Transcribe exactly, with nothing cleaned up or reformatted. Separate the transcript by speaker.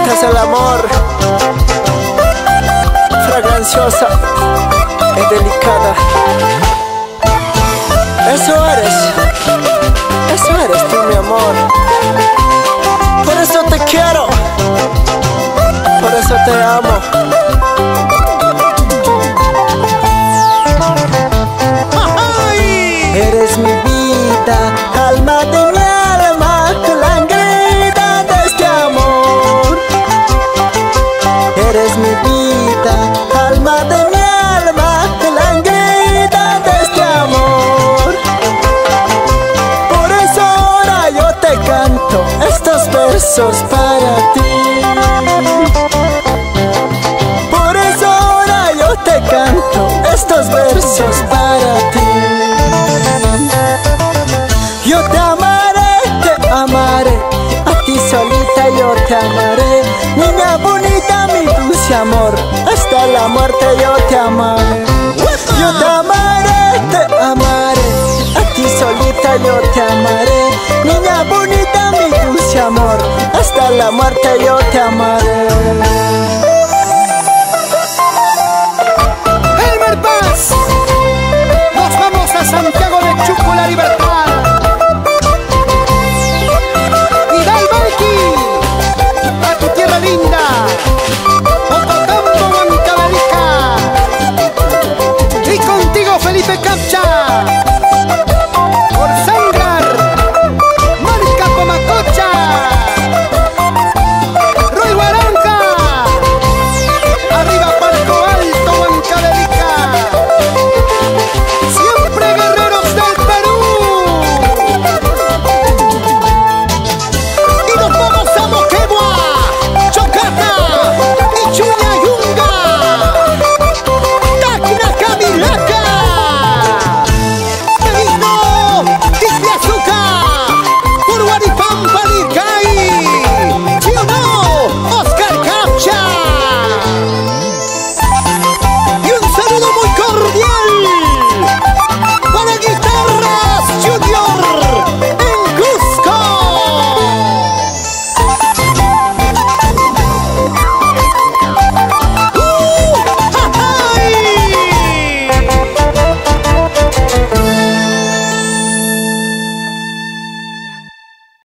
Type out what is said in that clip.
Speaker 1: sientas el amor, fraganciosa y delicada. Eso eres, eso eres tú, mi amor. Por eso te quiero, por eso te amo. Eres mi vida, alma de mi alma, la grita de este amor. Eres mi vida, alma de mi alma, la grita de este amor. Por eso ahora yo te canto estos versos para ti. Por eso ahora yo te canto estos versos para ti. Yo te amaré, te amaré, a ti solita yo te amaré. Niña bonita, mi dulce amor, hasta la muerte yo te amaré. Yo te amaré, te amaré, a ti solita yo te amaré. Niña bonita, mi dulce amor, hasta la muerte yo te amaré.